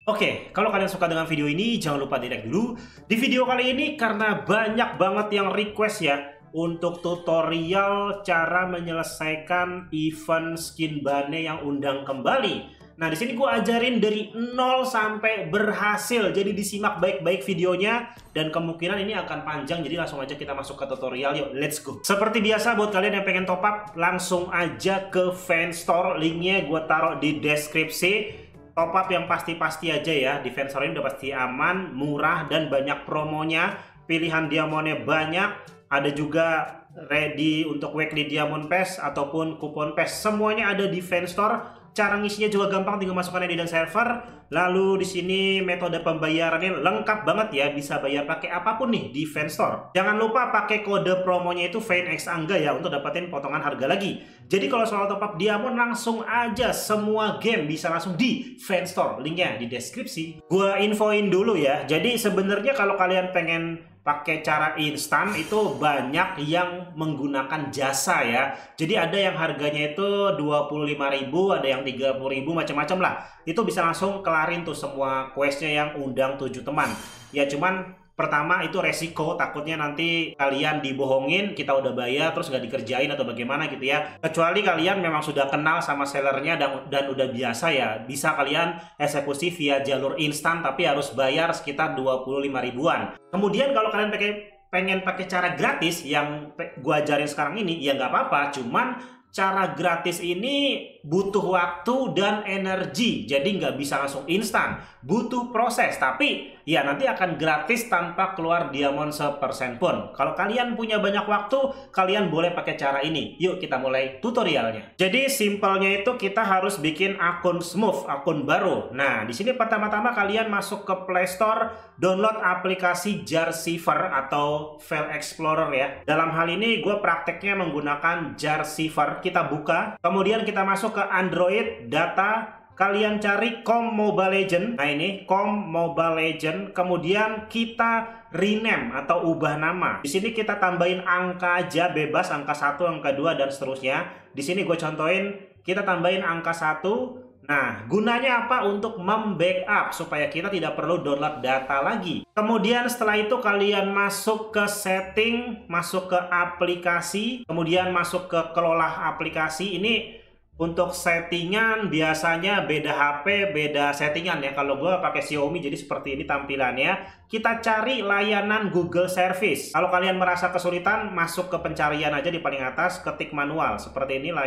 Oke, kalau kalian suka dengan video ini, jangan lupa di like dulu. Di video kali ini karena banyak banget yang request ya untuk tutorial cara menyelesaikan event skin bane yang undang kembali. Nah, di sini gue ajarin dari 0 sampai berhasil. Jadi disimak baik-baik videonya dan kemungkinan ini akan panjang. Jadi langsung aja kita masuk ke tutorial. Yuk, let's go. Seperti biasa buat kalian yang pengen top up, langsung aja ke Fanstore. Linknya gue taruh di deskripsi. Top up yang pasti-pasti aja ya. Di Fanstore ini udah pasti aman, murah, dan banyak promonya. Pilihan diamondnya banyak. Ada juga ready untuk weekly diamond pass ataupun kupon pass. Semuanya ada di Fanstore. Cara ngisinya juga gampang, tinggal masukkan ID dan server. Lalu di sini metode pembayarannya lengkap banget ya, bisa bayar pakai apapun nih di Fanstore. Jangan lupa pakai kode promonya itu VNXAngga ya untuk dapetin potongan harga lagi. Jadi kalau soal top up diamond langsung aja semua game bisa langsung di Fanstore. Linknya di deskripsi. Gua infoin dulu ya. Jadi sebenarnya kalau kalian pengen pakai cara instan itu banyak yang menggunakan jasa ya. Jadi ada yang harganya itu 25.000, ada yang 30.000, macam-macam lah. Itu bisa langsung kelarin tuh semua questnya yang undang 7 teman. Ya cuman pertama itu resiko, takutnya nanti kalian dibohongin, kita udah bayar terus nggak dikerjain atau bagaimana gitu ya. Kecuali kalian memang sudah kenal sama sellernya dan udah biasa ya, bisa kalian eksekusi via jalur instan tapi harus bayar sekitar 25 ribuan. Kemudian kalau kalian pengen pakai cara gratis yang gua ajarin sekarang ini, ya nggak apa-apa, cuman cara gratis ini butuh waktu dan energi, jadi nggak bisa langsung instan, butuh proses. Tapi ya nanti akan gratis tanpa keluar diamond sepersen pun. Kalau kalian punya banyak waktu, kalian boleh pakai cara ini. Yuk kita mulai tutorialnya. Jadi simpelnya itu kita harus bikin akun smooth, akun baru. Nah di sini pertama-tama kalian masuk ke Play Store, download aplikasi Jarsiver atau File Explorer ya. Dalam hal ini gue prakteknya menggunakan Jarsiver. Kita buka, kemudian kita masuk ke Android data. Kalian cari Com Mobile Legend. Nah ini Com Mobile Legend. Kemudian kita rename atau ubah nama. Di sini kita tambahin angka aja bebas, angka 1, angka 2 dan seterusnya. Di sini gue contohin kita tambahin angka 1. Nah, gunanya apa? Untuk membackup supaya kita tidak perlu download data lagi. Kemudian setelah itu kalian masuk ke setting, masuk ke aplikasi, kemudian masuk ke kelola aplikasi. Ini untuk settingan biasanya beda HP, beda settingan ya. Kalau gue pakai Xiaomi jadi seperti ini tampilannya. Kita cari layanan Google Service. Kalau kalian merasa kesulitan, masuk ke pencarian aja di paling atas, ketik manual. Seperti ini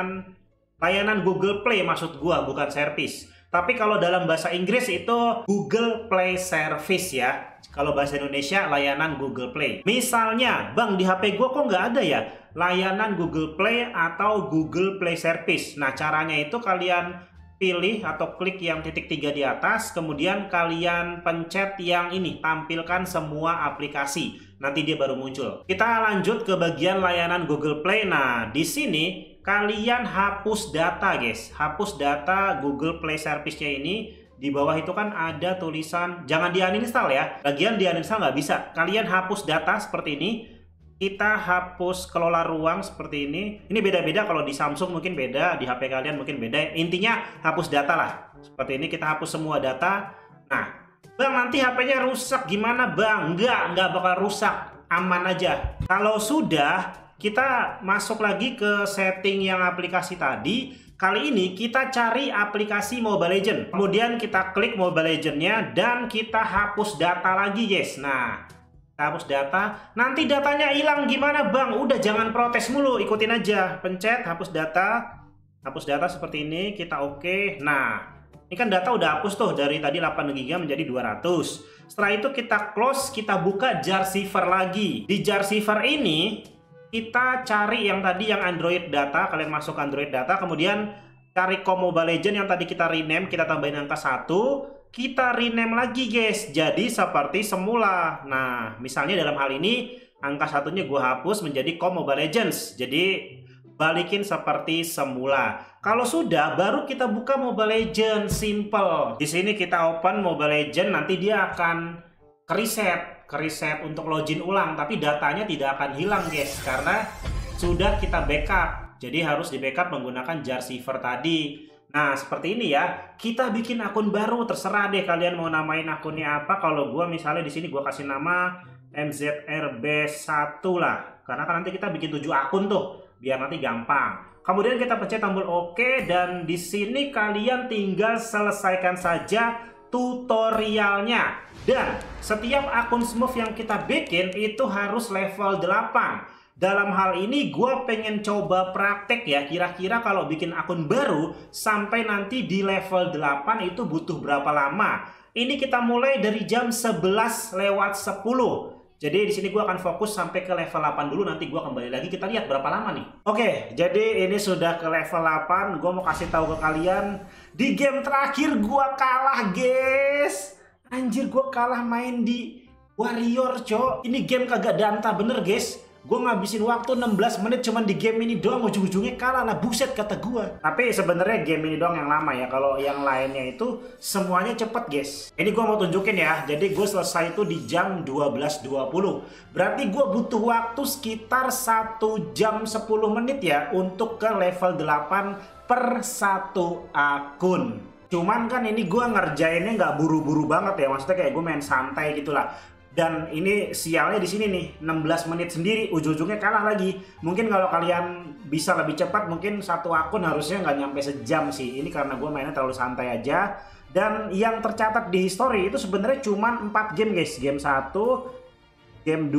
layanan Google Play maksud gue, bukan service. Tapi kalau dalam bahasa Inggris itu Google Play Service ya. Kalau bahasa Indonesia layanan Google Play. Misalnya, bang di HP gue kok nggak ada ya layanan Google Play atau Google Play Service. Nah caranya itu kalian pilih atau klik yang titik 3 di atas, kemudian kalian pencet yang ini, tampilkan semua aplikasi. Nanti dia baru muncul. Kita lanjut ke bagian layanan Google Play. Nah di sini kalian hapus data guys, hapus data Google Play Service-nya ini. Di bawah itu kan ada tulisan jangan di-uninstall ya. Bagian di-uninstall nggak bisa. Kalian hapus data seperti ini. Kita hapus kelola ruang seperti ini. Ini beda-beda, kalau di Samsung mungkin beda, di HP kalian mungkin beda. Intinya hapus data lah. Seperti ini kita hapus semua data. Nah, bang nanti HP-nya rusak gimana bang? Nggak bakal rusak. Aman aja. Kalau sudah, kita masuk lagi ke setting yang aplikasi tadi. Kali ini kita cari aplikasi Mobile Legends. Kemudian kita klik Mobile Legends-nya dan kita hapus data lagi guys. Nah, kita hapus data. Nanti datanya hilang gimana bang? Udah jangan protes mulu, ikutin aja. Pencet hapus data. Hapus data seperti ini, kita oke. Nah, ini kan data udah hapus tuh dari tadi 8 GB menjadi 200. Setelah itu kita close, kita buka Jarsiver lagi. Di Jarsiver ini kita cari yang tadi yang Android data, kalian masuk Android data, kemudian cari Com Mobile Legends yang tadi kita rename, kita tambahin angka 1, kita rename lagi guys, jadi seperti semula. Nah, misalnya dalam hal ini angka 1-nya gue hapus menjadi Com Mobile Legends, jadi balikin seperti semula. Kalau sudah, baru kita buka Mobile Legends, simple. Di sini kita open Mobile Legends, nanti dia akan kereset untuk login ulang, tapi datanya tidak akan hilang guys karena sudah kita backup. Jadi harus di backup menggunakan Jarsiver tadi. Nah, seperti ini ya. Kita bikin akun baru, terserah deh kalian mau namain akunnya apa. Kalau gua misalnya di sini gua kasih nama MZRB1 lah. Karena kan nanti kita bikin 7 akun tuh, biar nanti gampang. Kemudian kita pencet tombol OK dan di sini kalian tinggal selesaikan saja tutorialnya. Dan setiap akun Smurf yang kita bikin itu harus level 8. Dalam hal ini gue pengen coba praktek ya, kira-kira kalau bikin akun baru sampai nanti di level 8 itu butuh berapa lama. Ini kita mulai dari jam 11:10. Jadi di sini gue akan fokus sampai ke level 8 dulu, nanti gue kembali lagi kita lihat berapa lama nih. Oke, jadi ini sudah ke level 8. Gue mau kasih tahu ke kalian, di game terakhir gue kalah, guys. Anjir, gue kalah main di Warrior, cok. Ini game kagak danta bener, guys. Gue ngabisin waktu 16 menit cuman di game ini doang, ujung-ujungnya kalah lah, buset kata gue. Tapi sebenarnya game ini doang yang lama ya, kalau yang lainnya itu semuanya cepet, guys. Ini gue mau tunjukin ya, jadi gue selesai itu di jam 12.20. Berarti gue butuh waktu sekitar 1 jam 10 menit ya untuk ke level 8 per 1 akun. Cuman kan ini gue ngerjainnya nggak buru-buru banget ya, maksudnya kayak gue main santai gitulah. Dan ini sialnya di sini nih, 16 menit sendiri, ujung-ujungnya kalah lagi. Mungkin kalau kalian bisa lebih cepat, mungkin 1 akun harusnya nggak nyampe sejam sih. Ini karena gue mainnya terlalu santai aja. Dan yang tercatat di history itu sebenarnya cuma 4 game, guys. Game 1, game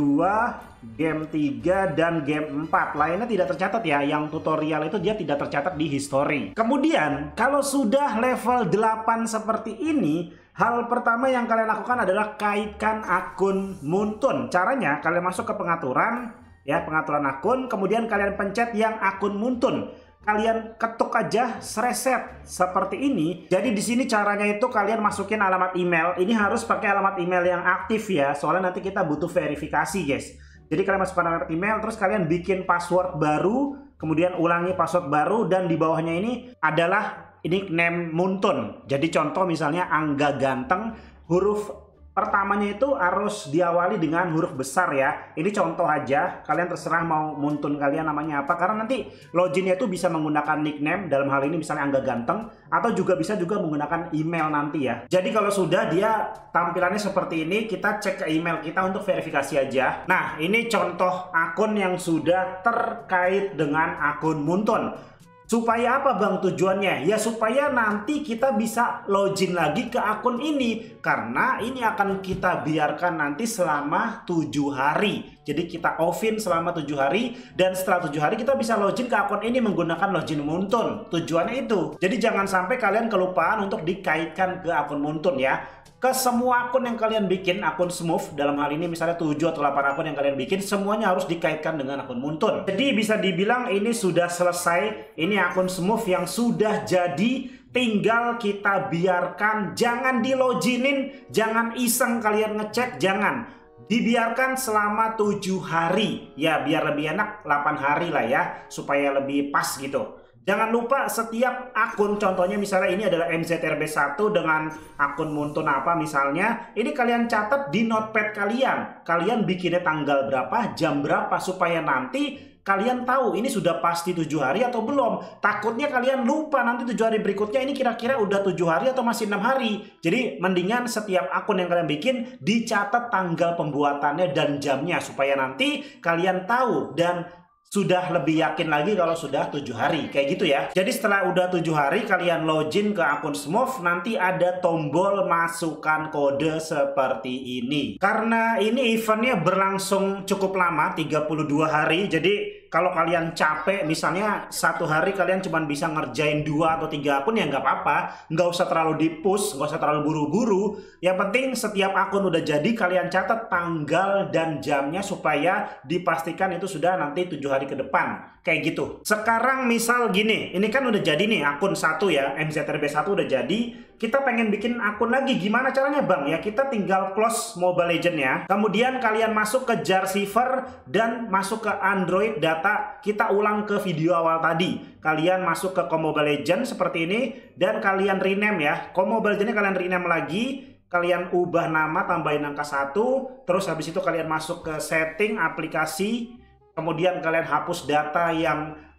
2, game 3, dan game 4. Lainnya tidak tercatat ya. Yang tutorial itu dia tidak tercatat di history. Kemudian, kalau sudah level 8 seperti ini, hal pertama yang kalian lakukan adalah kaitkan akun Muntun. Caranya kalian masuk ke pengaturan ya, pengaturan akun, kemudian kalian pencet yang akun Muntun. Kalian ketuk aja reset seperti ini. Jadi di sini caranya itu kalian masukin alamat email. Ini harus pakai alamat email yang aktif ya, soalnya nanti kita butuh verifikasi, guys. Jadi kalian masukkan alamat email, terus kalian bikin password baru, kemudian ulangi password baru, dan di bawahnya ini adalah nickname Muntun. Jadi contoh misalnya Angga Ganteng, huruf pertamanya itu harus diawali dengan huruf besar ya. Ini contoh aja, kalian terserah mau Muntun kalian namanya apa, karena nanti loginnya itu bisa menggunakan nickname, dalam hal ini misalnya Angga Ganteng, atau juga bisa menggunakan email nanti ya. Jadi kalau sudah dia tampilannya seperti ini, kita cek ke email kita untuk verifikasi aja. Nah, ini contoh akun yang sudah terkait dengan akun Muntun. Supaya apa bang tujuannya? Ya supaya nanti kita bisa login lagi ke akun ini. Karena ini akan kita biarkan nanti selama 7 hari. Jadi kita offin selama 7 hari. Dan setelah 7 hari kita bisa login ke akun ini menggunakan login Muntun. Tujuannya itu. Jadi jangan sampai kalian kelupaan untuk dikaitkan ke akun Muntun ya. Ke semua akun yang kalian bikin, akun Smurf, dalam hal ini misalnya 7 atau 8 akun yang kalian bikin, semuanya harus dikaitkan dengan akun Muntun. Jadi bisa dibilang ini sudah selesai. Ini akun Smurf yang sudah jadi, tinggal kita biarkan. Jangan di loginin, jangan iseng kalian ngecek, jangan. Dibiarkan selama 7 hari. Ya biar lebih enak 8 hari lah ya, supaya lebih pas gitu. Jangan lupa setiap akun, contohnya misalnya ini adalah MZRB1 dengan akun Muntun apa misalnya, ini kalian catat di notepad kalian. Kalian bikinnya tanggal berapa, jam berapa, supaya nanti kalian tahu ini sudah pasti 7 hari atau belum. Takutnya kalian lupa nanti 7 hari berikutnya ini kira-kira udah 7 hari atau masih 6 hari. Jadi mendingan setiap akun yang kalian bikin dicatat tanggal pembuatannya dan jamnya, supaya nanti kalian tahu dan sudah lebih yakin lagi kalau sudah 7 hari kayak gitu ya. Jadi setelah udah 7 hari kalian login ke akun Smurf, nanti ada tombol masukkan kode seperti ini. Karena ini eventnya berlangsung cukup lama, 32 hari. Jadi kalau kalian capek, misalnya 1 hari kalian cuma bisa ngerjain 2 atau 3 akun, ya nggak apa-apa. Nggak usah terlalu di-push, nggak usah terlalu buru-buru. Yang penting setiap akun udah jadi, kalian catat tanggal dan jamnya supaya dipastikan itu sudah nanti 7 hari ke depan. Kayak gitu. Sekarang misal gini, ini kan udah jadi nih akun 1 ya, MZRB1 udah jadi. Kita pengen bikin akun lagi, gimana caranya bang? Ya kita tinggal close Mobile Legends ya. Kemudian kalian masuk ke jar receiver dan masuk ke Android data. Kita ulang ke video awal tadi. Kalian masuk ke Mobile Legends seperti ini dan kalian rename ya. Mobile Legends kalian rename lagi. Kalian ubah nama, tambahin angka 1. Terus habis itu kalian masuk ke setting aplikasi. Kemudian kalian hapus data yang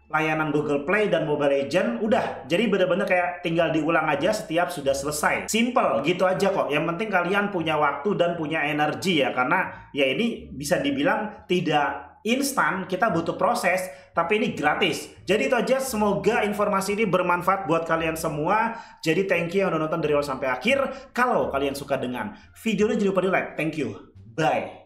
layanan Google Play dan Mobile Legends. Udah, jadi bener-bener kayak tinggal diulang aja setiap sudah selesai. Simple, gitu aja kok. Yang penting kalian punya waktu dan punya energi ya, karena ya ini bisa dibilang tidak instan, kita butuh proses, tapi ini gratis. Jadi itu aja, semoga informasi ini bermanfaat buat kalian semua. Jadi thank you yang udah nonton dari awal sampai akhir. Kalau kalian suka dengan videonya, jangan lupa di like. Thank you. Bye.